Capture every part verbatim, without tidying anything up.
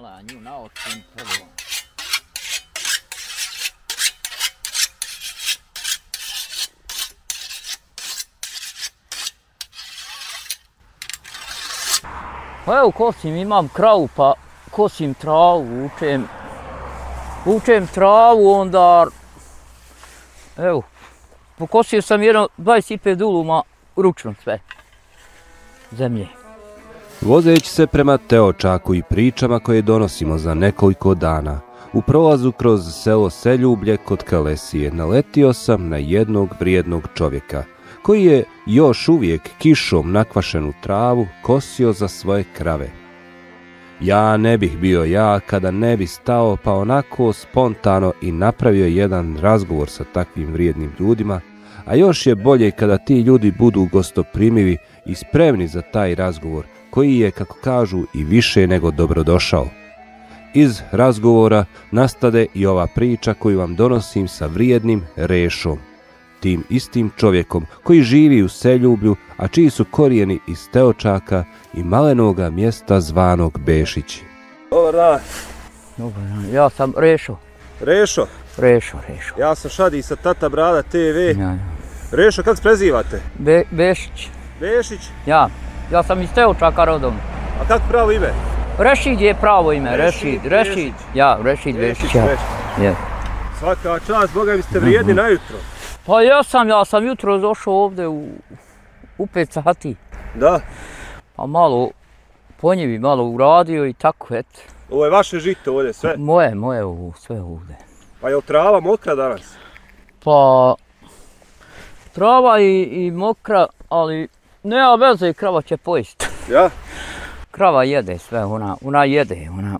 Mala nju naočim prvo. Pa evo kosim, imam kravu pa kosim travu, vučem, vučem travu, onda, evo, pokosio sam jedno dvadeset pet duluma ručno sve, zemlje. Vozeći se prema Teočaku i pričama koje donosimo za nekoliko dana, u prolazu kroz selo Seljublje kod Kalesije naletio sam na jednog vrijednog čovjeka, koji je još uvijek kišom nakvašenu travu kosio za svoje krave. Ja ne bih bio ja kada ne bi stao pa onako spontano i napravio jedan razgovor sa takvim vrijednim ljudima, a još je bolje kada ti ljudi budu gostoprimivi i spremni za taj razgovor, koji je, kako kažu, i više nego dobrodošao. Iz razgovora nastade i ova priča koju vam donosim sa vrijednim Rešom, tim istim čovjekom koji živi u Seljublju, a čiji su korijeni iz Teočaka i malenoga mjesta zvanog Bešići. Dobar dan. Dobar dan, ja sam Rešo. Rešo? Rešo, Rešo. Ja sam Šadi sa Tata Brada te ve. Ja, ja. Rešo, kako se prezivate? Be, Bešić. Bešić? Ja, ja sam iz Teočaka rodom. A kako pravo ime? Rešid je pravo ime, Rešid, Rešid, Rešid. Ja, Rešid Bešić, ja. Ja. Svaka čast, Boga mi ste vrijedni najutro. Pa ja sam, ja sam jutro došao ovdje u, u pet sati. Da. Pa malo po njivi, malo uradio i tako, eto. Ovo je vaše žito ovdje sve? Moje, moje ovo, sve ovdje. Pa je li trava mokra danas? Pa, trava i, i mokra, ali nema veze, krava će pojesti. Ja? Krava jede sve, ona, ona jede, ona...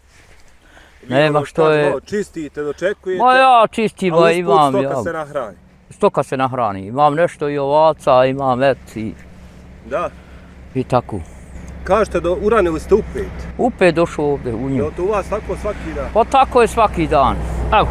Vi nema ono što je... Čistite, dočekujete, Ma ja čistim, a imam... usput stoka ja, se nahrani. Stoka se nahrani, imam nešto i ovaca, imam et i... Da. I tako. Kažete da uranili ste u pet. U pet došao ovdje u nju. Je li to u vas tako svaki dan? Pa tako je svaki dan. Evo.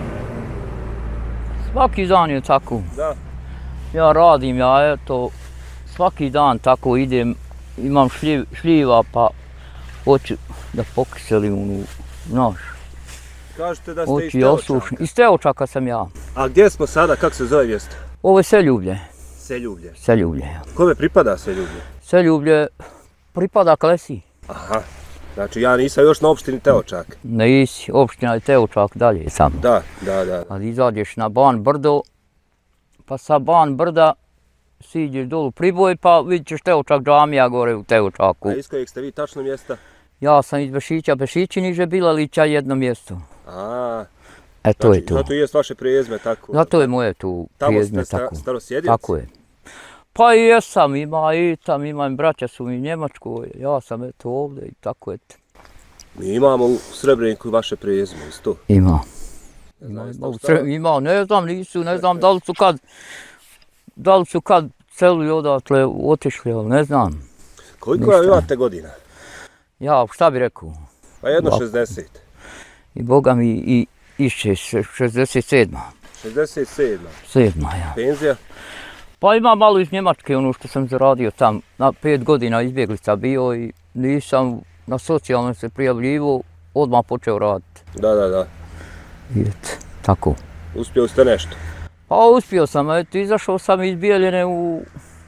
Svaki dan je tako. Da. Ja radim, ja eto, svaki dan tako idem, imam šljiv, šljiva pa hoću da pokiselim u nož. Kažete da ste iz Hoću i osušim. Teočaka. Iz Teočaka sam ja. A gdje smo sada, kako se zove mjesto? Ovo je Seljublje. Seljublje. Seljublje, ja. Kome pripada Seljublje? Seljublje pripada Kalesiji. Aha. Znači ja nisam još na opštini Teočak. Ne isi, opština je Teočak dalje samo. Da, da, da. Kad izađeš na Ban Brdo, pa sa Ban Brda siđeš dolu Priboj, pa vidit ćeš Teočak džamija gore u Teočaku. A iz kojeg ste vi tačno mjesta? Ja sam iz Bešića, Bešići niže Bilalića jedno mjesto. A, E to znači, je to. zato i jest vaše prijezme tako. Zato je moje tu prijezme Tamo tako. ste starosjedinci? Tako je. Pa i jesam, ima i tam, imam braća su mi u Njemačkoj, ja sam eto ovdje i tako eto. Mi imamo u Srebreniku vaše prijezme, isto. Ima. Ne Ima, znam, ima, jeste u li Sre- ima, ne znam, nisu, ne znam da li su kad, da li su kad celili odatle otišli, ali ne znam. Koliko ništa. imate godina? Ja, šta bi rekao? Pa jedno Ovako. šezdeset. I Boga mi i išće šezdeset sedma. šezdeset sedma. Sedma, ja. Penzija? Pa ima malo iz Njemačke, ono što sam zaradio tam, na pet godina izbjeglica bio i nisam na socijalno se prijavljivo, odmah počeo raditi. Da, da, da. I eto, tako. Uspjeli ste nešto. Pa uspio sam, eto, izašao sam iz Bijeljine u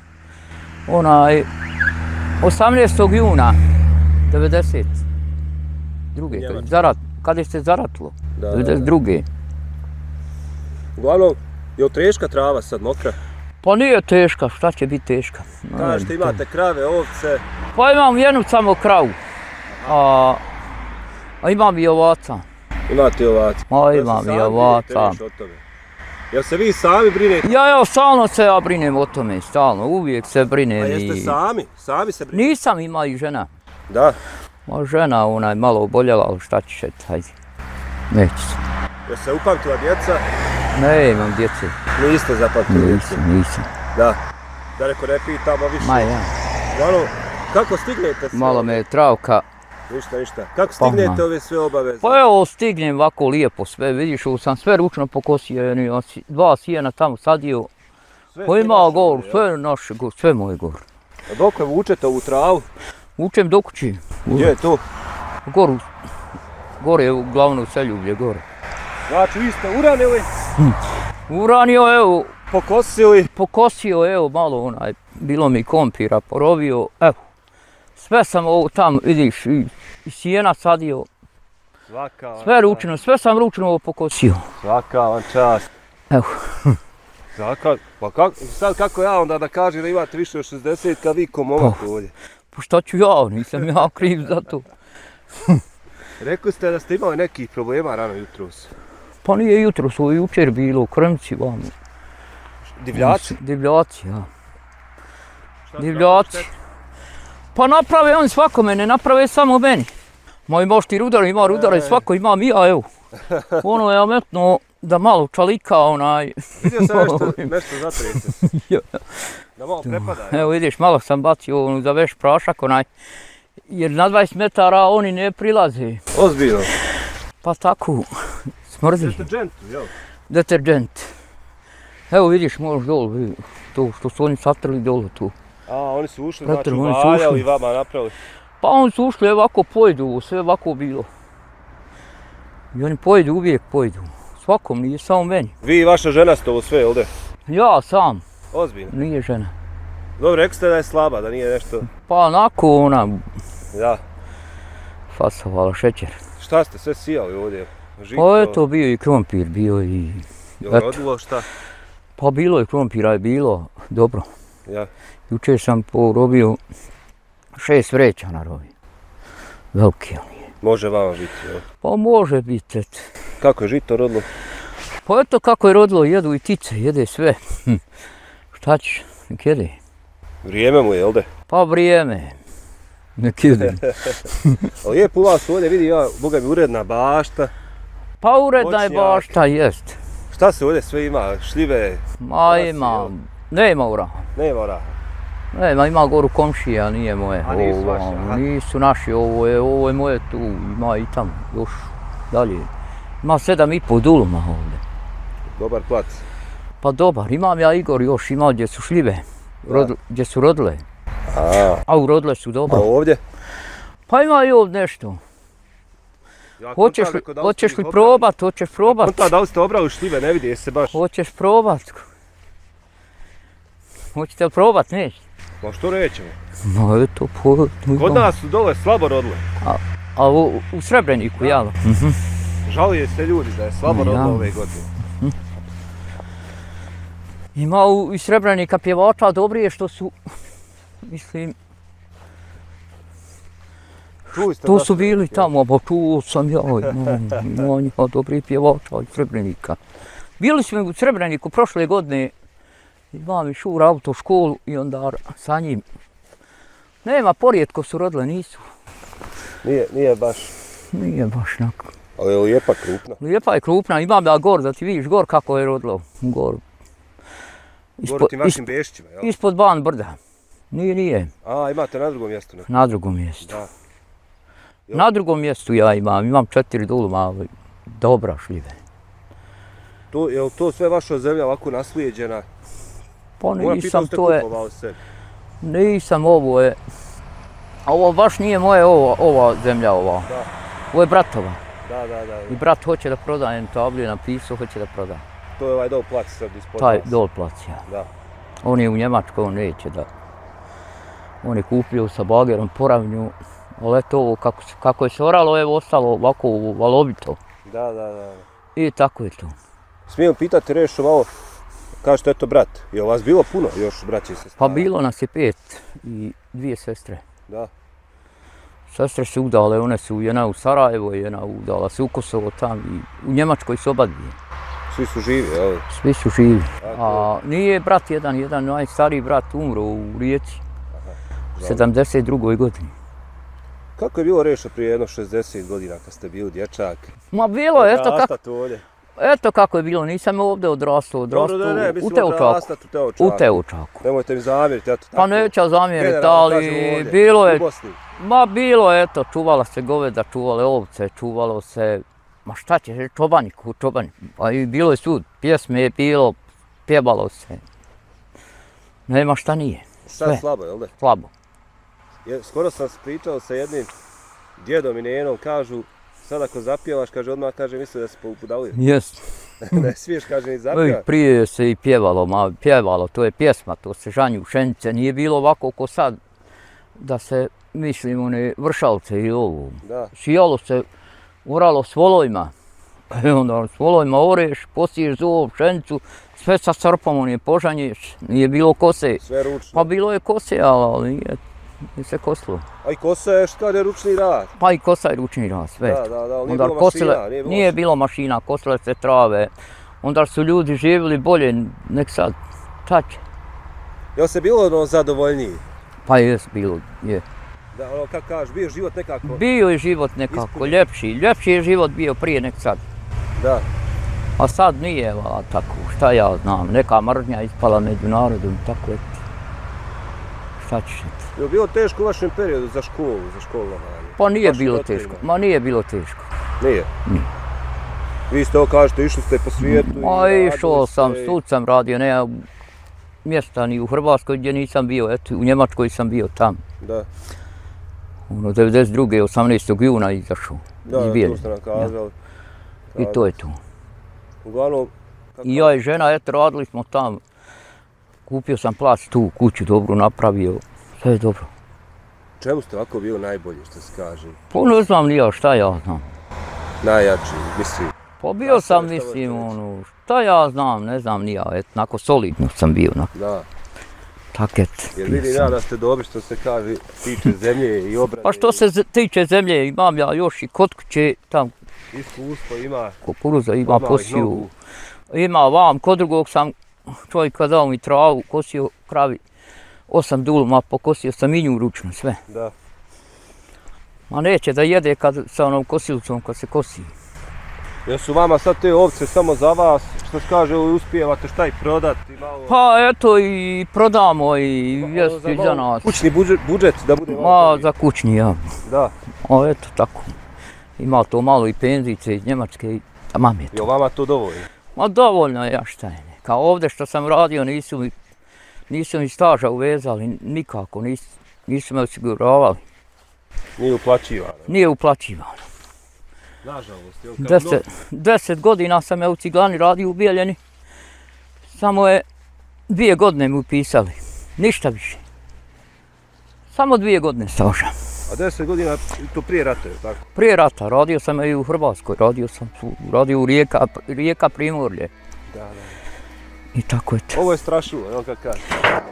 onaj osamnaestog juna devedeset druge. Njemačka. Zarat, kad je se zaratilo? Da, da, da. devedeset druge. Uglavnom, je li teška trava sad mokra? Pa nije teška, šta će biti teška? Kažete imate krave, ovce. Pa imam jednu samo kravu, a, a imam i ovaca. Imate i ovaca. Ma, Jel se imam i sami ovaca. brinete više o tome? Jel se vi sami brinete? Ja, ja, stalno se ja brinem o tome, stalno, uvijek se brinem. A jeste i... sami? Sami se brinete? Nisam, ima i žena. Da. Ma žena, ona je malo oboljela, ali šta ćeš, et, hajde. Neće se. Jel se upamtila djeca? Ne, imam djece. Niste zapamtili djecu? Nisam, nisam. Da. Da reko ne pitamo više. Ma ja. Uglavnom, kako stignete sve? Malo me je travka. Ništa, ništa. Kako stignete ma. ove sve obaveze? Pa evo, stignem ovako lijepo sve, vidiš, ovo sam sve ručno pokosio, jedno, dva sijena tamo sadio. Sve Pa to ima vaše, gor, jel? sve naše gor, sve moje gor. A dok vučete ovu travu? Učem do kući. Gdje je to? Goru, gore, uglavnom u Seljublje, gore. Znači, vi ste uranili, Uranio, evo, pokosili. pokosio, evo, malo onaj, bilo mi kompira, porovio, evo. Sve sam ovo tamo, vidiš, i, i sjena sadio, Svaka vam sve ručno, sve sam ručno ovo pokosio. Svaka vam čast. Evo. Svaka, pa kako, sad kako ja onda da kažem da imate više od šezdeset kad vi ko momak ovdje? Pa šta ću ja, nisam ja kriv za to. Rekli ste da ste imali nekih problema rano jutros. Pa nije jutro, ovo je jučer bilo u Krmci, vamo. Divljaci? Divljaci, ja. Šta su Divljaci. radili Pa naprave on svakome, ne naprave samo meni. Moj mošti rudar ima rudara i svako imam i ja, evo. Ono je ametno da malo čalika onaj. štetu? Vidio sam nešto, nešto zatrese. Da malo prepada. Evo vidiš, malo sam bacio onu za veš prašak onaj. Jer na dvadeset metara oni ne prilaze. Ozbiljno. Pa tako, smrdi. Deterđentu, jel? Deterđent. Evo vidiš, možeš dolu, vidi, to što su oni satrli dolu tu. A, oni su ušli, Petar, znači oni su uvaljali ušli. vama napravili. Pa oni su ušli ovako pojdu, sve ovako bilo. I oni pojdu, uvijek pojdu. Svakom, nije samo meni. Vi i vaša žena ste ovo sve, jel de? Ja sam, Ozbiljno. nije žena. Dobro, rekli ste da je slaba, da nije nešto... Pa onako ona Da. fasovala šećer. Šta ste sve sijali ovdje? Žito, Pa eto bio i krompir, bio i... Jel eto. rodilo šta? Pa bilo je krompira, je bilo dobro. Ja. Jučer sam porobio šest vreća narobio. Veliki on je. Može vama biti, jel? Pa može biti, eto. Kako je žito rodilo? Pa eto kako je rodilo, jedu i tice, jede sve. Hm. Šta ćeš, nek jede. Vrijeme mu je, jel de? Pa vrijeme, nek jede. Ali lijepo u vas ovdje, vidi ja, boga mi uredna bašta. Pa uredna je Voćnjak. bašta, jest. Šta se ovdje sve ima? Šljive? Ma Krasi, ima, jel? nema ura. Nema oraha. Nema, ima goru komšija, nije moje. A nisu Ovo, vaše, aha. nisu naši, ovo je, ovo je moje tu, ima i tamo, još dalje. Ima sedam i pol duluma ovdje. Dobar plac. Pa dobar, imam ja Igor još, ima gdje su šljive, rod, gdje su rodile. A, A urodile su a dobro. ovdje? Pa ima i ovdje nešto. Ja Hoćeš li, hoćeš li probat, hoćeš probat? Konta, da li ste obrali šljive, ne vidi se baš. Hoćeš probat? Hoćete li probat, neć? Ma što rećemo? Ma eto, po... Kod nas su dole slabo rodile. A u, u Srebreniku, jel? Mhm. Žalije se ljudi da je slabo Ja. rodilo ove godine. Ima u, iz Srebrenika pjevača dobri je što su, mislim, Čuli ste to da su bili tamo, pa čuo sam ja, imam, imam ja dobri pjevača iz Srebrenika. Bili smo u Srebreniku prošle godine, imam i šur autoškolu i onda sa njim. Nema, porijetko su rodile, nisu. Nije, nije baš, Nije baš nako. ali je lijepa, krupna. Lijepa je krupna, imam ja gor, da ti vidiš gor kako je rodilo, gor. Goru tim vašim bešćima, jel? Ispod Ban brda. Nije, nije, A, imate na drugom mjestu neko. na drugom mjestu. Da. Jel? Na drugom mjestu ja imam, imam četiri duluma, ali dobra šljive. To, je li to sve vaša zemlja ovako naslijeđena? Pa Moram nisam, pitam ste to je, kupovali sve. nisam, ovo je, ovo baš nije moje, ovo, ova zemlja ova. Da. Ovo je bratova. Da, da, da. I brat hoće da proda, na tabli je napisao, hoće da proda. To je ovaj dol plac sad ispod Taj vas. dol plac, ja. Da. On je u Njemačkoj, on neće da. On je kupio sa bagerom poravnju, ali eto ovo kako, se- kako je se oralo, evo ostalo ovako valovito. Da, da, da. I tako je to. Smijem pitati Rešo malo, kažete eto brat, je li vas bilo puno još braće i sestara? Pa bilo nas je pet i dvije sestre. Da. Sestre su udale, one su jedna u Sarajevo, jedna udala se u Kosovo tam i u Njemačkoj su oba dvije. Svi su živi, jel? Svi su živi. Tako A nije brat jedan, jedan najstariji brat umro u Rijeci u sedamdeset drugoj godini. Kako je bilo Rešo prije jedno šezdeset godina kad ste bili dječak? Ma bilo je, eto kako, Odrastat ovdje. eto kako je bilo, nisam ovdje odrastao, odrastao Dobro, da ne, u mislim Teočaku. odrastat u Teočaku. U Teočaku. Nemojte mi zamjeriti, eto tako. Pa neću zamjeriti, Generalno kažem ali ovdje, bilo je, u Bosni. ma bilo je, eto, čuvala se goveda, čuvale ovce, čuvalo se, ma šta će, čobanik, čobanik. Pa i bilo je sud, pjesme je bilo, pjevalo se. Nema šta nije, Sad sve. slabo, jel da? slabo. Je, skoro sam pričao sa jednim djedom i nenom kažu, sad ako zapjevaš, kaže, odmah kaže, misle da se upudalio. Jest. Ne smiješ, kaže, ni Ej, zapjevaš. prije se i pjevalo, ma pjevalo, to je pjesma, to se žanju pšenice, nije bilo ovako ko sad da se, mislim, one vršalce i ovo. Da. Sijalo se, oralo s volojima, i onda s volojima oreš, posiješ zovu pšenicu, sve sa srpom one požanješ, nije bilo kose. Sve ručno. Pa bilo je kose, ali nije, nije se kosilo. A i kosa je šta je ručni rad. Pa i kosa je ručni rad, sve. Da, da, da, ali nije Onda bilo kosile- mašina, nije bilo Nije bilo mašina, kosile se trave. Onda su ljudi živjeli bolje nek sad. Tad će. Jel se bilo ono zadovoljniji? Pa jes bilo, je. Da, ono kako kažeš, bio život nekako. Bio je život nekako Ispunjen. ljepši. Ljepši je život bio prije nek sad. Da. A sad nije vala tako, šta ja znam, neka mržnja ispala među narodom, tako je. Šta ćeš eto. Je li bilo teško u vašem periodu za školu, za školovanje? Pa nije Vašim bilo roditeljima? teško, ma nije bilo teško. Nije? Nije. Vi ste ovo kažete, išli ste po svijetu i Ma radili išao sam, ste i- sud sam radio, nema mjesta ni u Hrvatskoj gdje nisam bio, eto u Njemačkoj sam bio tam. Da, Ono, devedeset druge osamnaestog juna izašao da, iz da, Bijeljine. to ste nam kazali. I to je to. Uglavnom, kako- I ja i žena, eto, radili smo tam. Kupio sam plac tu, kuću dobru napravio, sve je dobro. čemu ste ovako bio najbolji, što se kaže? Pa ne znam ni ja šta ja znam. Najjači, mislim. Pa bio Šta sam, ste- šta mislim, možete reći? ono, šta ja znam, ne znam ni ja, eto, onako solidno sam bio, onako, Da, tak eto. jer bio vidim sam. ja da ste dobri što se kaže, tiče zemlje i obrane. Pa što se z- tiče zemlje, imam ja još i kod kuće, tam Iskustvo ima, kukuruza ima odmah ih posiju. nogu. Ima vam, kod drugog sam čovjeka dao mi travu, kosio kravi, osam duluma, pokosio sam i nju ručno, sve. Da. Ma neće da jede kad, sa onom kosilicom kad se kosi. Jesu vama sad te ovce samo za vas, što se kaže, uspijevate šta i prodati malo? Pa eto i prodamo i Malo jesti za malo nas. Kućni budžet, budžet da bude malo Ma bolji. za kućni ja. Da. A eto tako. Ima to malo i penzice iz Njemačke i tamam je to. Jel vama to dovoljno? Ma dovoljno je, ja šta je. Kao ovdje što sam radio nisu mi, nisu mi staža uvezali nikako, nisu, nisu me osiguravali. Nije uplaćivano. Nije uplaćivano. Nažalost, jel? Kao Deset, deset godina sam ja u Ciglani radio u Bijeljini. Samo je dvije godine mi upisali. Ništa više. Samo dvije godine staža. A deset godina to prije rata, je tako? Prije rata radio sam i u Hrvatskoj, radio sam tu, radio u Rijeka, Rijeka Primorje. Da, da. I tako je to. Ovo je strašilo, jel kako kaže?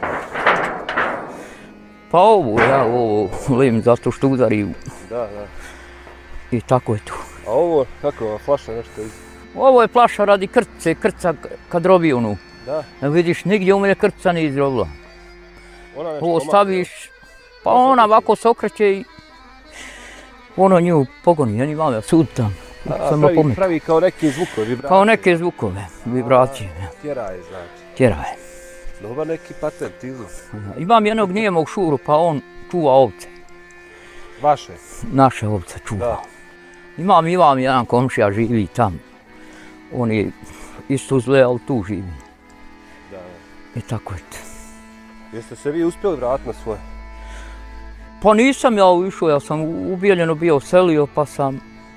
Pa ovo, ja ovo lim zato što udari u- Da, da. i tako je to. A ovo, kako ova flaša nešto iz... Ovo je plaša radi krtice, krca kad robi onu. Da, Ne vidiš, nigdje u mene krtica nije izrobila. ona nešto Ovo pomakne. staviš, pa Ona se ona okreće. ovako se okreće i ono nju pogoni, ja nimam ja sud tam. A, Samo pravi, pomet. pravi kao neki zvukove, vibracije. Kao neke zvukove, vibracije. Tjeraje, znači. Tjeraje. Dobar neki patent, izum. Imam jednog nijemog šuru, pa on čuva ovce. Vaše. Naše ovce čuva. Da. Imam, imam jedan komšija živi tam. On je isto zle, ali tu živi. Da, da. I tako je to. Jeste se vi uspjeli vratiti na svoje? Pa nisam ja išao, ja sam u Bijeljinu bio selio, pa sam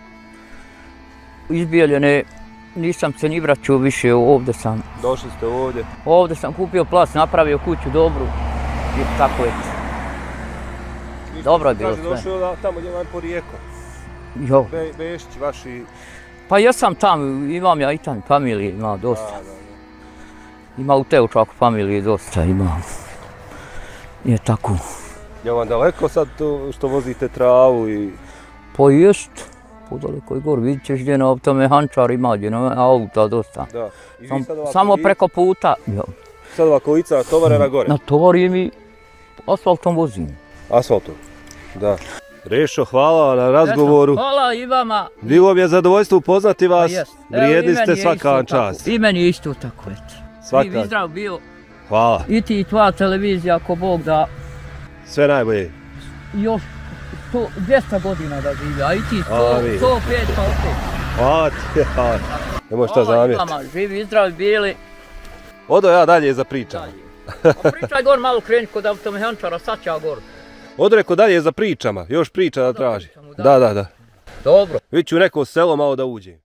iz Bijeljine nisam se ni vraćao više, ovdje sam, Došli ste ovdje. ovdje sam kupio plac, napravio kuću dobru i tako je to. Dobro je bilo Kaže, sve. došao da, tamo gdje vam porijeklo. Jo. Be, Bešić, vaši... Pa jesam tam, imam ja i tam familije, ima dosta. Da, da, da. Ima u Teučaku familije dosta, ima. Je tako. Je vam daleko sad to što vozite travu i... Pa jest, podaleko je gor, vidit ćeš gdje na automehančar ima, gdje na auta dosta. Da. I vi Sam, sad ova samo kolica- preko puta, jo. Sad ova kolica tovarena gore. Natovarim i asfaltom vozim. Asfaltom. Da. Rešo, hvala na razgovoru. Hvala i vama. Bilo mi je zadovoljstvo upoznati vas. Pa jest. Evo, i Vrijedni meni ste je svaka isto vam tako. čast. I meni je isto tako, eto. Svaka. Živ i zdrav bio. Hvala. I ti i tvoja televizija, ako Bog da, Sve najbolje. još sto, dvjesto godina da živi, a i ti sto, Amin. sto pet pa opet. Hvala ti. Hvala. Nemoj šta Hvala i zamjeriti. vama, živi i zdravi bili. Odo ja dalje za pričam. Dalje. A pričaj gor malo kreni kod automehančara, sad ću ja gor. Odreko dalje za pričama, još priča da traži. pričamo, Da, da, da. Dobro. Vidit ću neko selo malo da uđe.